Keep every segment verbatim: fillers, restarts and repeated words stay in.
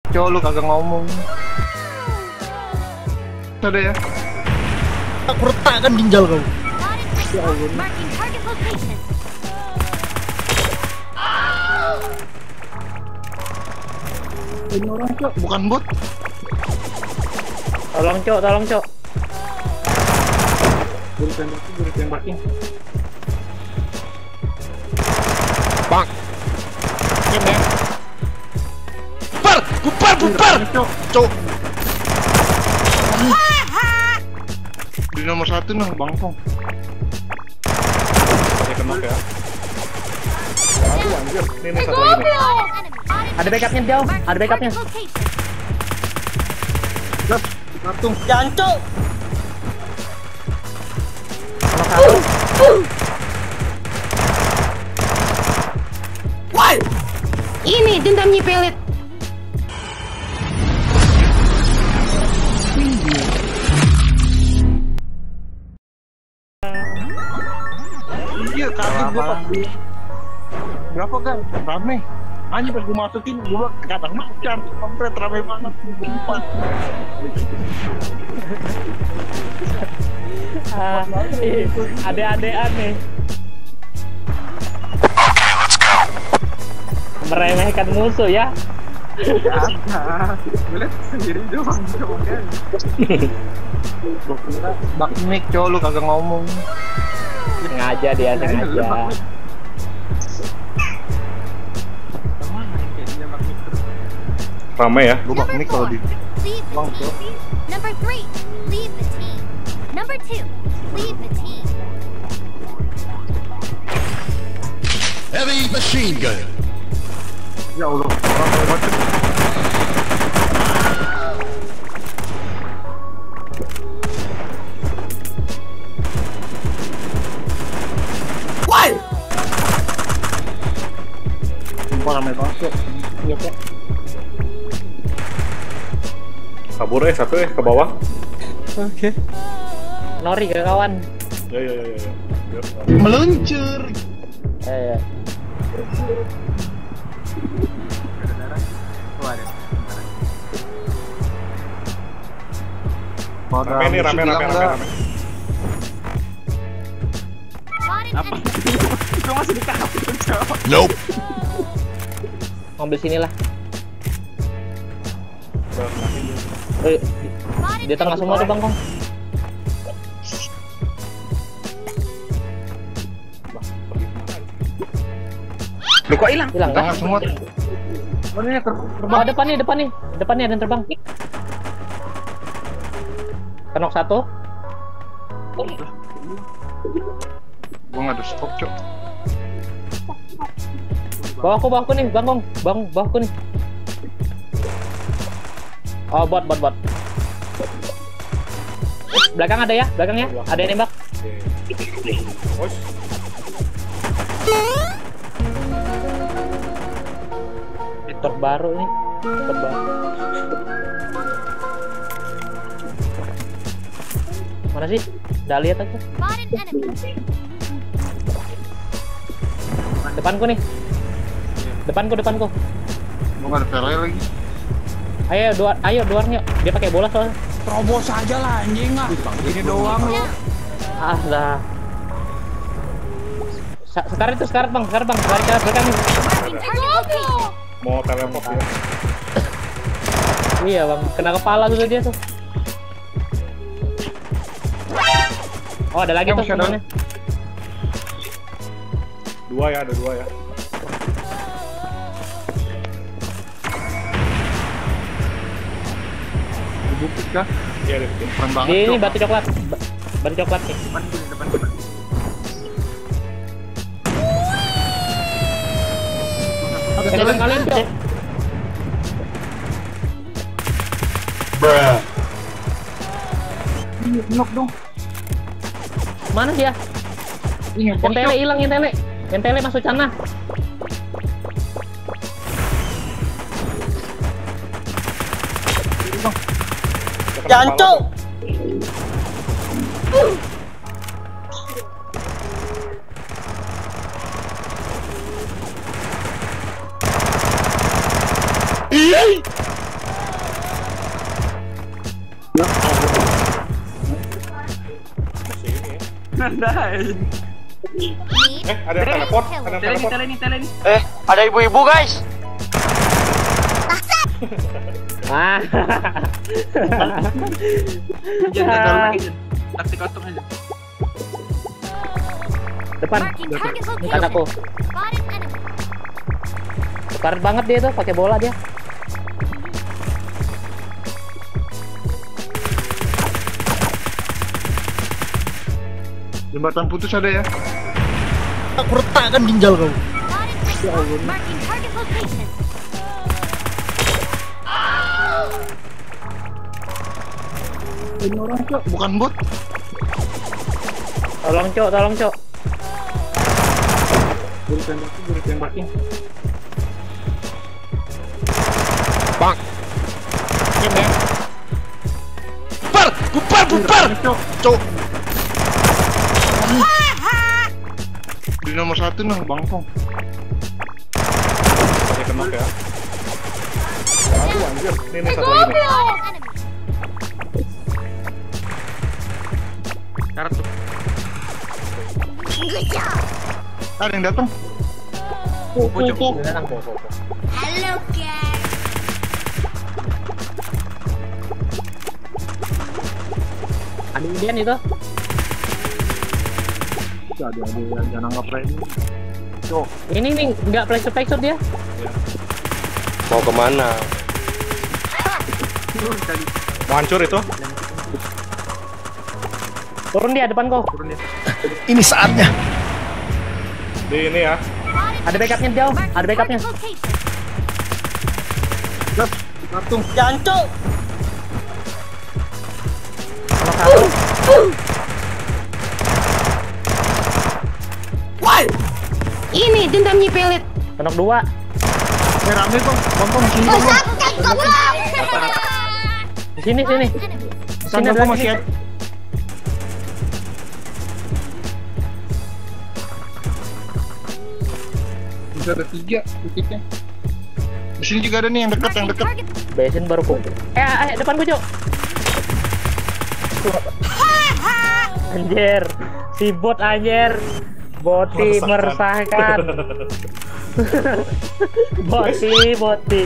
cowok lu kagak ngomong. Ada ya? Aku retakkan ginjal kau. Ya Allah. Ini orang cok, bukan bot. Tolong cok, tolong cok. Buru tembakin, buru tembakin. Bang. Diam ya. Bubar, bubar, bubar. Cok, cok. Di nomor satu nah, bangkong. Saya kena ya. Aduh anjir, ini nih satu lagi nih. Ada backupnya jauh, ada backupnya. Gas, dikartung. Jancuk. Sama satu. Why? Ini dendamnya pelet. Iya, kaget gua pas di berapa kan? Rame. Anjir pas gua masukin gua kadang macan, kampret rame banget. Empat. Ah, ade-adean nih. Meremehkan musuh ya. Kagak. Gua liat sendiri doang coba kan. Gua kira bak mic cowok lu kagak ngomong. Sengaja dia, sengaja. Rame ya. Gua bak mic kalau di Bang, cok. Number three, leave the team. Number two, leave the team. Heavy machine gun. Ya Allah, orang hebat. Why? Sumpah rame banget cok. Iya cok. Kabur eh satu eh ke bawah. Oke. Nori ke kawan. Ya ya ya ya. ya. Ya, Meluncur. Eh, ya. Rame nih, rame rame rame rame. Apa? Gua masih ditangkap cok. Nope. Ngambil sini lah. Udah nanti dulu. Eh, di tengah semua tuh bangkong. Lu kok hilang? Hilang Tengah kan? semua. Oh ini ter Oh, depan nih, depan nih. Depan nih ada yang terbang. Kenok satu. Gua nggak ada stok cok. Bawahku, bawahku nih, bangkong. Bang, bawahku nih. Oh, bot, bot, bot. Belakang ada ya, belakang ya. Ada yang nembak. Bos. Terbaru nih. Terbaru. Mana sih? Udah lihat aja. Spotted enemy. Depanku nih. Depanku, depanku. Gua nggak ada tele lagi. Ayo, dua, ayo duarnya. Dia pakai bola soalnya. Terobos aja lah anjing ah. Ini doang lo. Ah, dah. Sa sekarang itu sekarang bang, sekarang bang, sekarang cara belakang nih. Mau teleport ya. Iya bang, kena kepala tuh dia tuh. Oh ada lagi Yang tuh masih ada. temannya. Dua ya, ada dua ya. Bukit kah? Iya, ada bikin. Keren banget Di ini cok. batu coklat, Ba- batu coklat nih. Depan sini, depan sini. Ke depan kalian tuh. Bruh. Ih, knock dong. Mana dia? Ih, Yang tele hilang, yang tele, yang tele masuk sana. Jancuk. Need Eh, ada yang teleport, ada yang Tele nih, teleport. tele nih, tele nih. Eh, ada ibu-ibu guys. Ah. Jangan taruh lagi, Jen. Taktik kosong aja. Depan. marking target location. Kataku. Spotted enemy. Karet banget dia tuh pakai bola dia. Jembatan putus ada ya. Aku retakkan ginjal kau. Spotted enemy. Marking target location. Ini orang cok, bukan bot. Tolong cok, tolong cok. Buru tembakin, buru tembakin. Diam ya. Bubar, bubar, bubar. Cok, Cok. di nomor satu nah, bangkong. Ada kenok ya. Aduh anjir, ini nih satu lagi nih. Spotted enemy. Karat tuh. Ada yang datang. Oh, pojok. Dia datang tuh, tuh, tuh. Hello guys. Ada Indian itu. Ada ada yang jangan anggap remeh. Cok, Ini nih nggak flash to flash shot dia. Mau kemana? Mau hancur itu? Turun dia depan kau. Ini saatnya. Di ini ya. Ada backupnya jauh. Ada backupnya. Target location. gas, patung. Jancuk. Sama satu. Ini dendam nyipelit. Kenok dua. Eh, rame kok, bangkong sini bangkong. Di sini sini. Enemy. Sini Sandal ada gua lagi masih nih. ada. Bisa ada tiga titiknya. Di sini juga ada nih yang dekat, yang Marking dekat. target. Besin baru ku. Eh, eh depan gua, Cok. Anjir. Si bot anjir. Boti meresahkan. Boti, boti.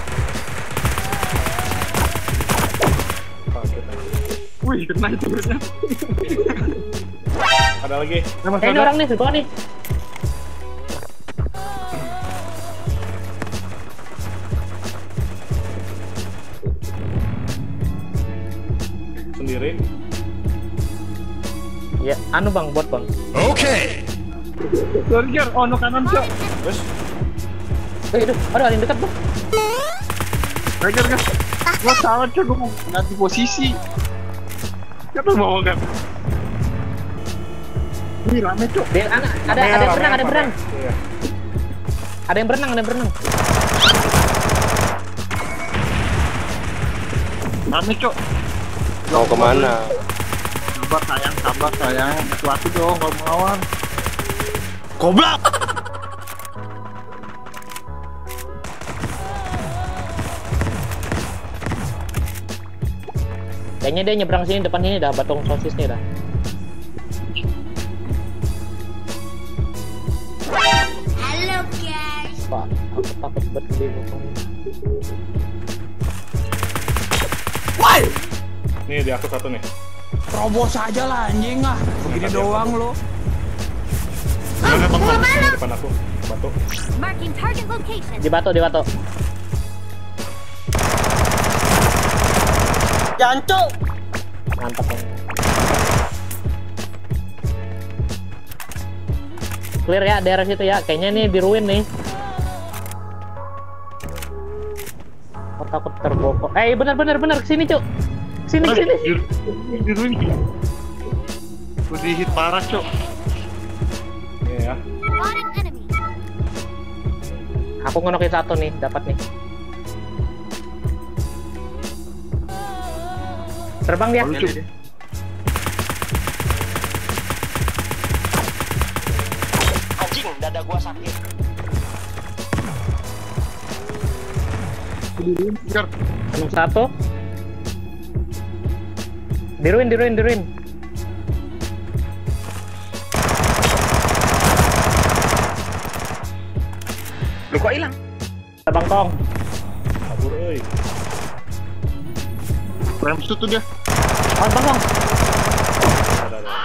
Wih, kena itu bener. Ada lagi. Nah, Mas, Eh, ini ada. orang nih, gua nih. Sendiri. Ya, anu Bang, bot Bang. Okay. Sorry, Jar. Oh, no kanan, Cok. Terus Eh, itu, ada yang dekat, Bang. Rajar, gas. Gua salah, Cok. Gua mau ganti posisi. Kata bawa kan. Wih, rame, Cok. Dia anak ada Rame, ada yang rame, berenang, ada yang rame. berenang. Iya. Ada yang berenang, ada yang berenang. Rame, Cok. Mau kemana? Sabar, sayang. Sabar, sayang. Hati-hati dong kalau melawan. Goblok. Kayaknya dia nyebrang sini depan sini dah, batong sosis nih dah. Hello guys. Pak, aku takut banget dia batong. Nih di aku satu nih. Terobos aja lah anjing ah. Begini doang lo. Mana, Bang? Di depan aku. Batu. Marking target location. Di batu, di batu. Jancuk. Mantap Bang. Clear ya daerah situ ya. Kayaknya nih di ruin nih. Aku takut terbokok. Eh benar benar benar kesini Cuk. Sini sini. Di di ruin. Gua di hit parah, Cok. Ini ya. Spotted enemy. Aku ngenokin satu nih, dapat nih. Terbang dia. Lucu. Anjing, dada gua sakit. Di ruin, Jar. Anu satu. Di ruin, di ruin, di ruin. Tuh kok hilang? Bang Kong. Kabur euy. Rem shoot tuh dia. Oh, Bang Kong. Ada, ada.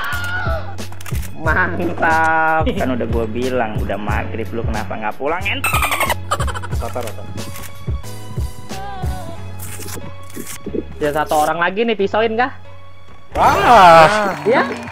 Mantap. Kan udah gua bilang udah maghrib lu kenapa nggak pulang ent? Rata rata. Ya satu orang lagi nih pisauin kah? Ah, Ya?